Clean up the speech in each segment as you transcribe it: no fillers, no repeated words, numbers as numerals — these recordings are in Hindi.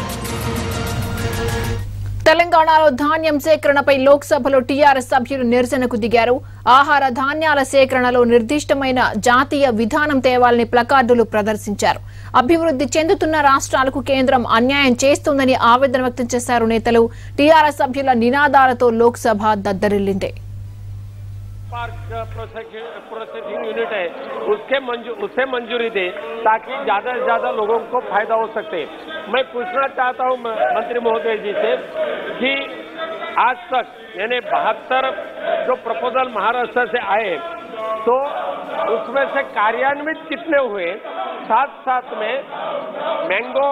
తెలంగాణలో ధాన్యం సేకరణపై లోక్సభలో టీఆర్ఎస్ సభ్యులు నిరసనకు దిగారు. ఆహార ధాన్యాల సేకరణలో నిర్దిష్టమైన జాతీయ విధానం తేవాలని ప్లకార్డులు ప్రదర్శించారు. అభివృద్ధి చెందుతున్న రాష్ట్రాలకు కేంద్రం అన్యాయం చేస్తుందని ఆవేదన వ్యక్తం చేశారు నేతలు. టీఆర్ఎస్ సభ్యుల నినాదాలతో లోక్సభ దద్దరిల్లింది. प्रोसेसिंग यूनिट है उससे मंजूरी दे ताकि ज्यादा से ज्यादा लोगों को फायदा हो सके। मैं पूछना चाहता हूं मंत्री महोदय जी से कि आज तक यानी 72 जो प्रपोजल महाराष्ट्र से आए तो उसमें से कार्यान्वित कितने हुए, साथ साथ में मैंगो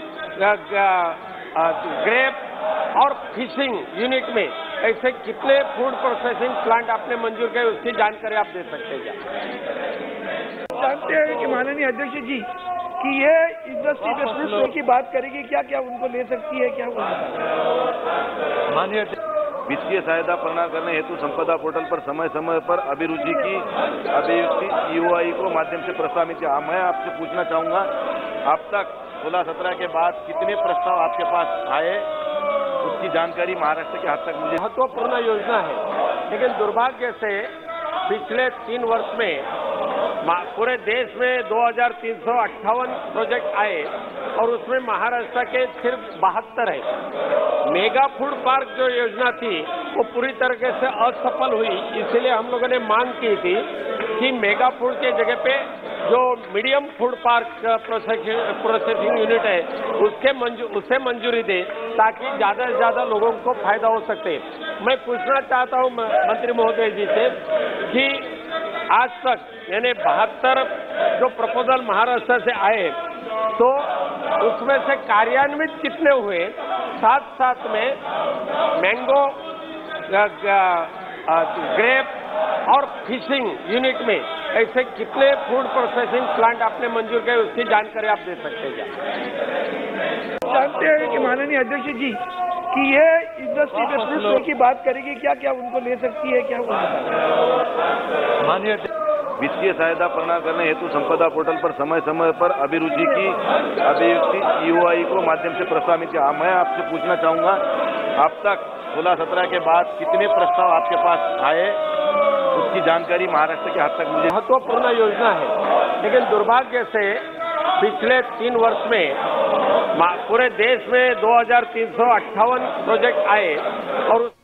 ग्रेप और फिशिंग यूनिट में ऐसे कितने फूड प्रोसेसिंग प्लांट आपने मंजूर किए, उसकी जानकारी आप दे सकते हैं क्या? जानते हैं कि माननीय अध्यक्ष जी कि ये इंडस्ट्री डेवलपमेंट की बात करेगी, क्या क्या उनको ले सकती है, क्या माननीय वित्तीय सहायता प्रदान करने हेतु संपदा पोर्टल पर समय समय पर अभिरुचि की अभिव्यक्ति ईओआई को माध्यम से प्रस्तावित किया। मैं आपसे पूछना चाहूंगा, अब तक 16-17 के बाद कितने प्रस्ताव आपके पास आए, उसकी जानकारी महाराष्ट्र के हद तक मुझे। महत्वपूर्ण योजना है, लेकिन दुर्भाग्य से पिछले 3 वर्ष में पूरे देश में 2358 प्रोजेक्ट आए और उसमें महाराष्ट्र के सिर्फ 72 है। मेगा फूड पार्क जो योजना थी वो पूरी तरीके से असफल हुई, इसलिए हम लोगों ने मांग की थी कि मेगा फूड के जगह पे जो medium food park processing unit है उससे मंजूरी दे ताकि ज्यादा से ज्यादा लोगों को फायदा हो सके। मैं पूछना चाहता हूं मंत्री महोदय जी से कि आज तक यानी 72 जो प्रपोजल महाराष्ट्र से आए तो उसमें से कार्यान्वित कितने हुए, साथ साथ में मैंगो ग्रेप और फिशिंग यूनिट में ऐसे कितने फूड प्रोसेसिंग प्लांट आपने मंजूर किए, उसकी जानकारी आप दे सकते हैं क्या? जानते हैं कि माननीय अध्यक्ष जी कि ये इंडस्ट्री डेवलपमेंट की बात करेगी, क्या क्या उनको ले सकती है, क्या माननीय वित्तीय सहायता प्रदान करने हेतु संपदा पोर्टल पर समय समय पर अभिरुचि की अभिव्यक्ति ईओआई को माध्यम से प्रस्तावित किया। मैं आपसे पूछना चाहूंगा, अब तक 16-17 के बाद कितने प्रस्ताव आपके पास आए, उसकी जानकारी महाराष्ट्र के हद तक मुझे। महत्वपूर्ण योजना है, लेकिन दुर्भाग्य से पिछले 3 वर्ष में पूरे देश में 2358 प्रोजेक्ट आए और